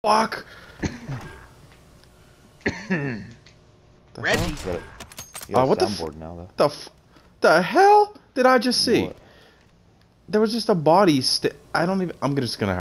Fuck. Reggie. You got a What the soundboard now, the hell did I just see? What? There was just a body. I'm just gonna.